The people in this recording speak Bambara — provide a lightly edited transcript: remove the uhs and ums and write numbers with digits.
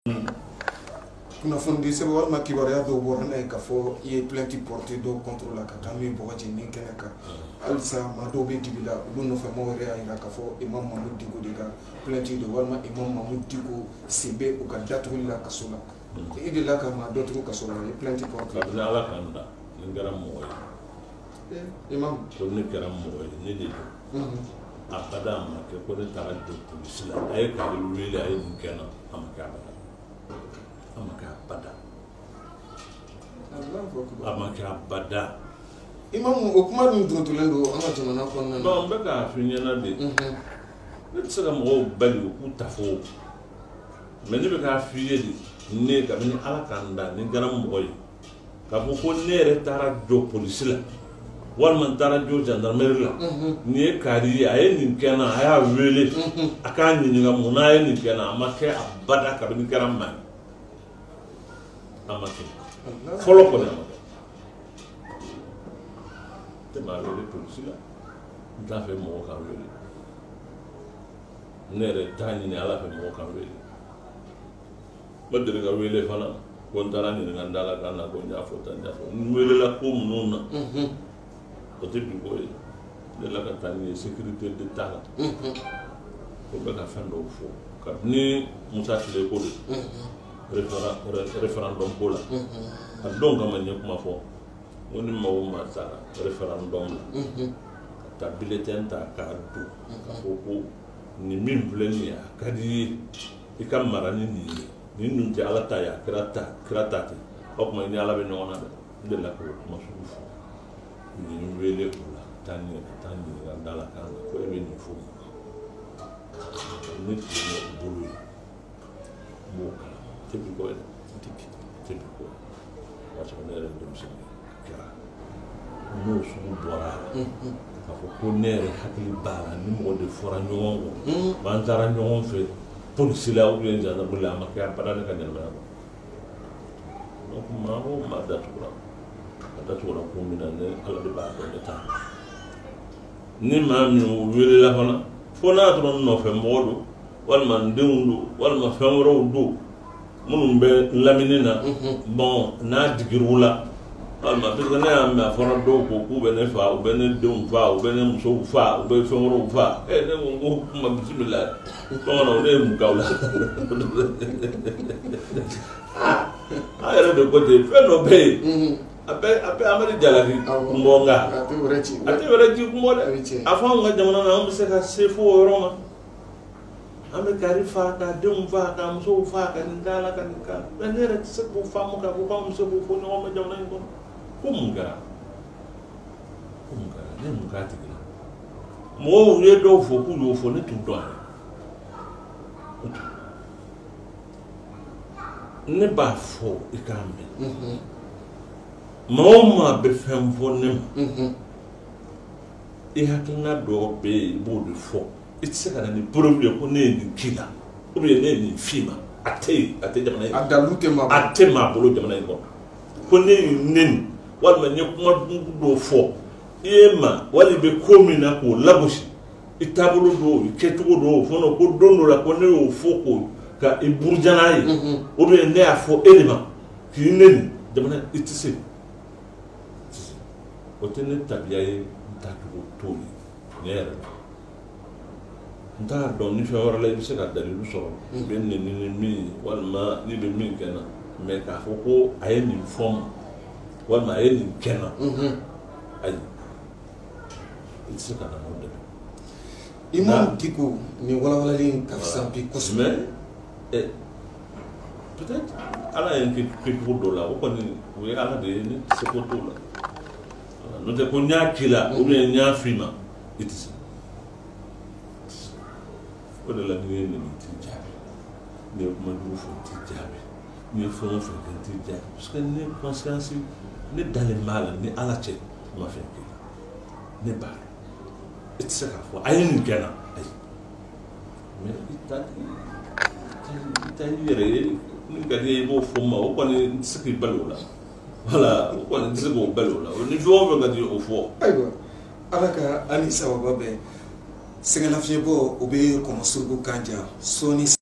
Kuna fundi se walma kibaruya do borna ka fo ye plainte portée do contre la katami bogaji ni kenaka alsa ma do be dibila lu no fa mo re ayira ka fo imam Mahmoud Dicko diga plainte do walma imam Mahmoud Dicko sibe o ka datu la kasola idi la ka ma do tru kasola ye plainte portée la ala kanda ngaram mo imam to ne karam mo ne de akada ma ke ko de tara do police la ay ka wele ay nkena amaka bada imam o kuma dum tuntulendo anga jamana ko nan bon be ka finyana de ne tsaka mo bali ku tafo mais ne be ka fiye de ne ka ni ala kanda ni garam mo yi ka ko ne re tara do police la wal man tara do gendarmerie la ni kari ay ni kena aya wele aka ni nga mo na ay ni kena amake abada ka ni garam man amake follow ko na te ma wele police la nda fe mo ka wele nere tani ni ala fe mo ka wele badere ga wele fana ko ndara ni ngandala kana ko nya fota ni wele la ko mununa ko te bi ko de la ka tani sécurité de tala ko be ka fando fo ka ni musa tile ko référendum pour la donc comme on kuma fo woni mawo ma sara référendum ta bulletin ta carte ka fo ko ni min bleni ya kadi ikamara ni ni nunti ala ta ya krata o kuma ni ala be no na de la ko ma su ni wele ko la tani dala kan ko e ni fo ni ko bulu mo typical what's on there kira no su bora ka fo ko nere hakili bala ni mo de fora nyongo manzara nyongo fe police la o bien jana bula ma ka pada ka nyama donc ma ho ma datura ko mina ne ala de ba do ta ni ma mi wele la fana fo na to no fe modu wal man dendu wal ma famro do munun be laminina bon na digirula alma parce que na ma fara do ko ku be ne fa u be ne dum fa u be ne muso fa u be famro fa ne ngo ma bismillah to na ne mu gawla ayere de côté fe no be ape amari jalaki mbonga ati werachi kumoda afa nga jamana na mbise ka sefo roma ame karifa ka demva ka muso fa ka ndala ka nika benere sepo fa mo ka ko muso fo no ma jamana ngo kumungara ne mukati kila mo ye do fo ku yo fo ne tu do ne ba fo ikambe Mama be fem fonem e hakina do be bo de fo it's kana ni problem ko ne ni kila o be ne ni fima ate jamana adalute ma ate ma bolo jamana ko ne nen wal ma nyekuma do fo e ma wali be komina ko labushi itabulu do ketugo do fo no ko dondo la ko ne o fo ko ka e burjana yi o be ne afo elema ki nen jamana itse otene tabia ye ntatu toli nere nta don ni fe wala le se ka dalilu so ben ni mi walma ni be min kana me ka foko aye ni form walma aye ni kana ay it's ka na modde imam Dicko ni wala lin ka sampi cosme et peut-être ala en que pour dollar o ko ni we ala de ni c'est pour dollar no te ko nyakila ou bien nyafima itis o de la ni ti jabe ne ko man do fo ti jabe ni fo ti jabe parce que ne conscience ne dans le mal ni ala che ma fe ne ba itis ka fo ayin gana ay mais ita yere ni gadi bo fo ma o ko ni siki balola voilà on dit que belo là on joue on au fond aywa alaka ani sababa be sengala fiebo obe ko masugo kanja soni